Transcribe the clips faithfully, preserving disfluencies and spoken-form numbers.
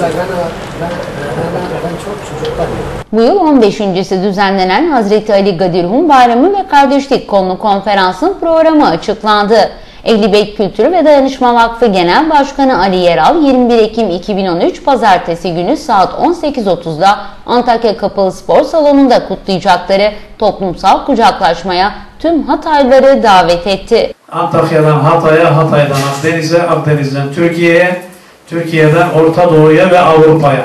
Bu yıl on beşincisi düzenlenen Hazreti Ali Gadirhum Bayramı ve Kardeşlik konulu konferansın programı açıklandı. Ehli Beyt Kültürü ve Dayanışma Vakfı Genel Başkanı Ali Yeral, yirmi bir Ekim iki bin on üç Pazartesi günü saat on sekiz otuzda Antakya Kapalı Spor Salonu'nda kutlayacakları toplumsal kucaklaşmaya tüm Hataylıları davet etti. Antakya'dan Hatay'a, Hatay'dan Akdeniz'e, Akdeniz'den Türkiye'ye, Türkiye'den Orta Doğu'ya ve Avrupa'ya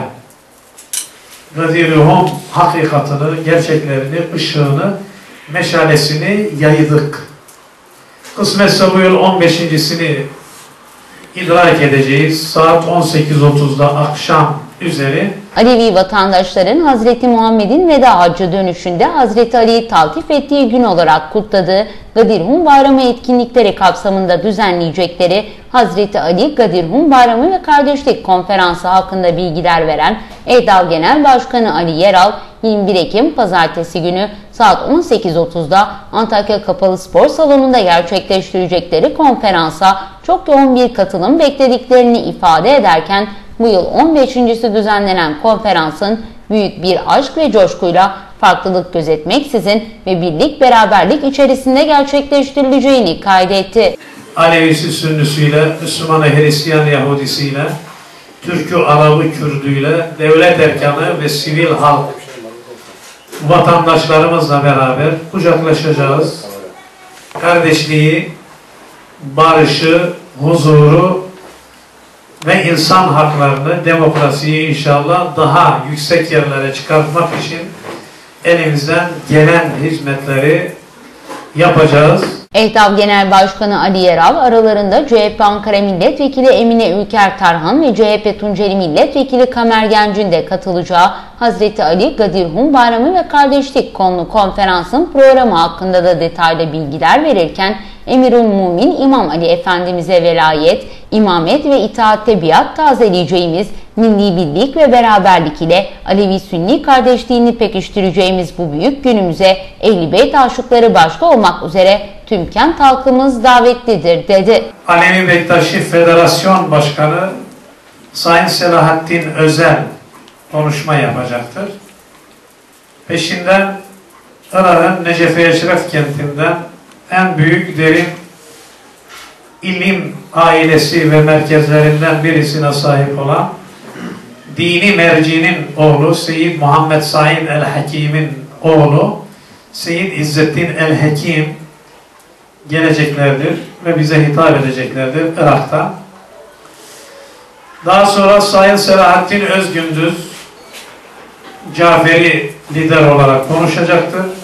Gadirhum hakikatını, gerçeklerini, ışığını, meşalesini yaydık. Kısmetse bu yıl on beşincisini idrak edeceğiz. Saat on sekiz otuzda akşam üzeri. Alevi vatandaşların Hazreti Muhammed'in veda haccı dönüşünde Hazreti Ali'yi taltif ettiği gün olarak kutladığı Gadirhum Bayramı etkinlikleri kapsamında düzenleyecekleri Hazreti Ali Gadirhum Bayramı ve Kardeşlik Konferansı hakkında bilgiler veren EHDAV Genel Başkanı Ali Yeral, yirmi bir Ekim Pazartesi günü saat on sekiz otuzda Antakya Kapalı Spor Salonu'nda gerçekleştirecekleri konferansa çok yoğun bir katılım beklediklerini ifade ederken, bu yıl on beşincisi düzenlenen konferansın büyük bir aşk ve coşkuyla farklılık gözetmeksizin ve birlik beraberlik içerisinde gerçekleştirileceğini kaydetti. Alevisi, Sünnüsüyle, Müslümanı, Hristiyan, Yahudisiyle, Türk'ü, Arap'ı, Kürdüyle, devlet erkanı ve sivil halk vatandaşlarımızla beraber kucaklaşacağız. Kardeşliği, barışı, huzuru ve insan haklarını, demokrasiyi inşallah daha yüksek yerlere çıkartmak için elimizden gelen hizmetleri yapacağız. EHDAV Genel Başkanı Ali Yeral, aralarında C H P Ankara Milletvekili Emine Ülker Tarhan ve C H P Tunceli Milletvekili Kamer Genc'in de katılacağı Hazreti Ali Gadirhum Bayramı ve Kardeşlik konulu konferansın programı hakkında da detaylı bilgiler verirken, Emirül Mumin İmam Ali Efendimiz'e velayet, imamet ve itaatte biat tazeleyeceğimiz milli birlik ve beraberlik ile Alevi-Sünni kardeşliğini pekiştireceğimiz bu büyük günümüze Ehl-i Beyt aşıkları başta olmak üzere tüm kent halkımız davetlidir dedi. Alevi Bektaşi Federasyon Başkanı Sayın Selahattin Özel konuşma yapacaktır. Peşinden Irak'ın Necefe Eşref kentinden en büyük derin ilim ailesi ve merkezlerinden birisine sahip olan dini mercinin oğlu Seyyid Muhammed Said el-Hakim'in oğlu Seyyid İzzettin el-Hakim geleceklerdir ve bize hitap edeceklerdir Irak'ta. Daha sonra Sayın Selahattin Özgündüz Caferi lider olarak konuşacaktır.